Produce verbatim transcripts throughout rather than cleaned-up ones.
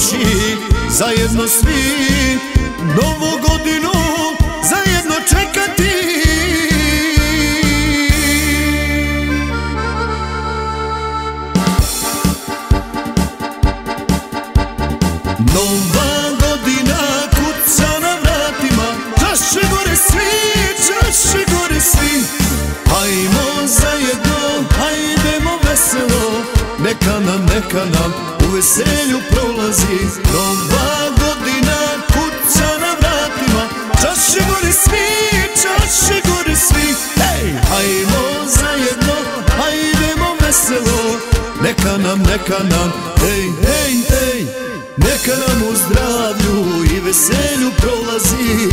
proći zajedno svi, novu godinu zajedno čekati. Nova godina kuca na vratima, čaše gore svi, čaše gore svi. Hajmo zajedno, hajdemo veselo, neka nam, neka nam u veselju prolazi. Nova godina kuca na vratima, čaše gore svi, čaše gore svi. Hej, hajmo zajedno, hajdemo veselo, neka nam, neka nam, hej, hej, hej, neka nam u zdravlju i veselju prolazi.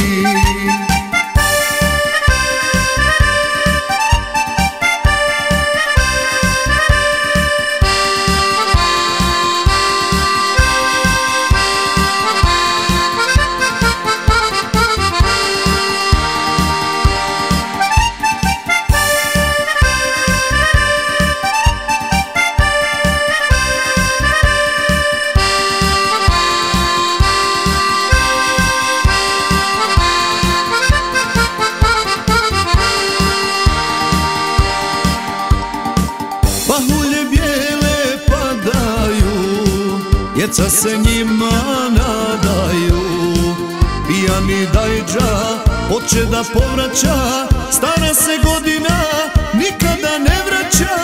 Pahulje bijele padaju, djeca se njima nadaju. Pijani dajđa hoće da povraća, stara se godina nikada ne vraća.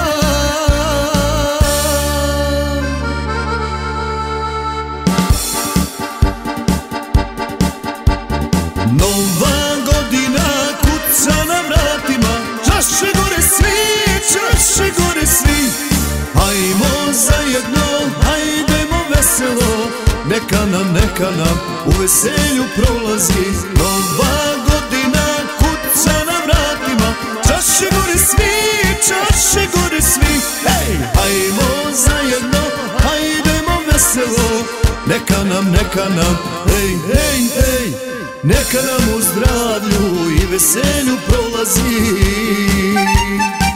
Nova godina kuca na vratima, čaše gore svi, čaše gore svi. Hajmo zajedno, hajdemo veselo, neka nam, neka nam u veselju prolazi. Nova godina kuca na vratima, čaše gore svi, čaše gore svi. Hej, hajmo zajedno, hajdemo veselo, neka nam, neka nam, hej, hej, hej, neka nam u zdravlju i veselju prolazi.